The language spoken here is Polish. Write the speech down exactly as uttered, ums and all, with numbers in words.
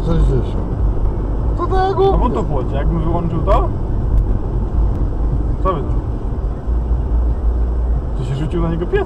sześćdziesiąt. To tak No bo głupie. tu chłodzi, jakbym wyłączył to? Co by to? Czy się rzucił na niego pies?